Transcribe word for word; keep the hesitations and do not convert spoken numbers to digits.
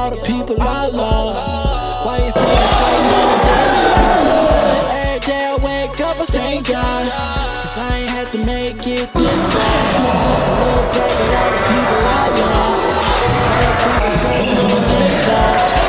all the people I lost? Why you think I take more days off? Every day I wake up, I thank God, cause I ain't had to make it this far. I look back at all the people I lost. Why you think I take more days off?